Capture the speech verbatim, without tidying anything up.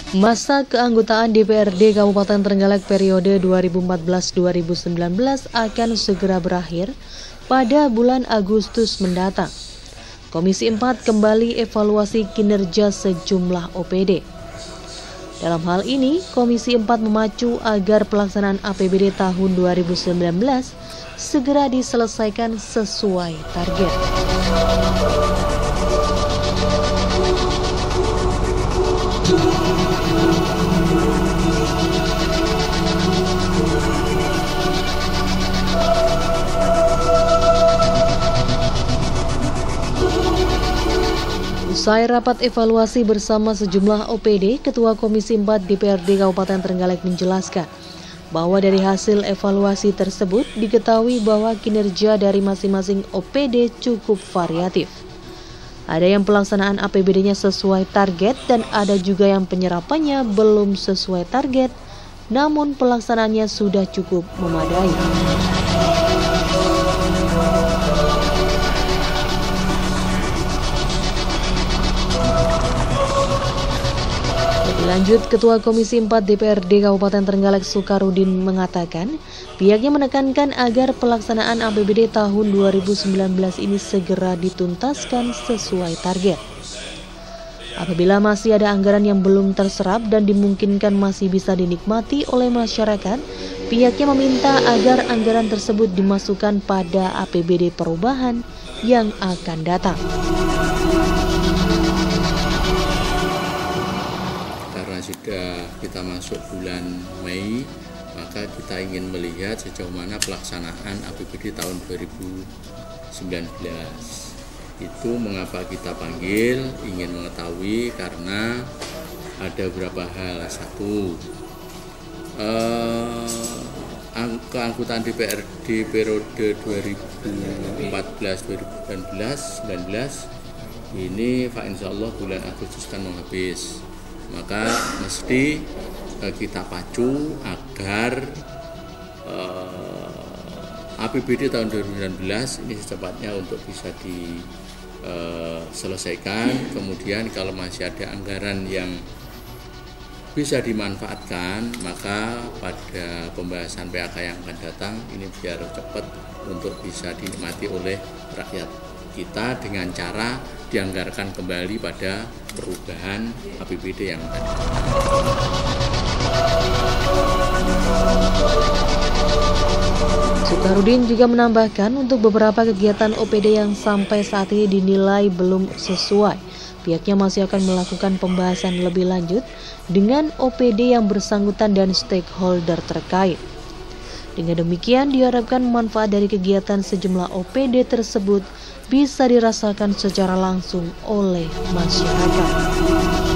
Masa keanggotaan D P R D Kabupaten Trenggalek periode dua ribu empat belas sampai dua ribu sembilan belas akan segera berakhir pada bulan Agustus mendatang. Komisi empat kembali evaluasi kinerja sejumlah O P D. Dalam hal ini, Komisi empat memacu agar pelaksanaan A P B D tahun dua ribu sembilan belas segera diselesaikan sesuai target. Usai rapat evaluasi bersama sejumlah O P D, Ketua Komisi empat D P R D Kabupaten Trenggalek menjelaskan bahwa dari hasil evaluasi tersebut diketahui bahwa kinerja dari masing-masing O P D cukup variatif. Ada yang pelaksanaan A P B D-nya sesuai target dan ada juga yang penyerapannya belum sesuai target, namun pelaksanaannya sudah cukup memadai. Lanjut, Ketua Komisi empat D P R D Kabupaten Trenggalek Sukarudin mengatakan pihaknya menekankan agar pelaksanaan A P B D tahun dua ribu sembilan belas ini segera dituntaskan sesuai target. Apabila masih ada anggaran yang belum terserap dan dimungkinkan masih bisa dinikmati oleh masyarakat, pihaknya meminta agar anggaran tersebut dimasukkan pada A P B D perubahan yang akan datang. Sudah kita masuk bulan Mei, maka kita ingin melihat sejauh mana pelaksanaan A P B D tahun dua ribu sembilan belas. Itu mengapa kita panggil, ingin mengetahui karena ada beberapa hal. Satu, eh, keanggotaan D P R D periode dua ribu empat belas sampai dua ribu sembilan belas ini Pak Insya Allah bulan Agustus kan mau habis. Maka mesti eh, kita pacu agar eh, A P B D tahun dua ribu sembilan belas ini secepatnya untuk bisa diselesaikan. Eh, Kemudian kalau masih ada anggaran yang bisa dimanfaatkan, maka pada pembahasan P A K yang akan datang ini biar cepat untuk bisa dinikmati oleh rakyat kita dengan cara dianggarkan kembali pada perubahan A P B D yang ada. Sukarudin juga menambahkan untuk beberapa kegiatan O P D yang sampai saat ini dinilai belum sesuai, pihaknya masih akan melakukan pembahasan lebih lanjut dengan O P D yang bersangkutan dan stakeholder terkait. Dengan demikian diharapkan manfaat dari kegiatan sejumlah O P D tersebut bisa dirasakan secara langsung oleh masyarakat.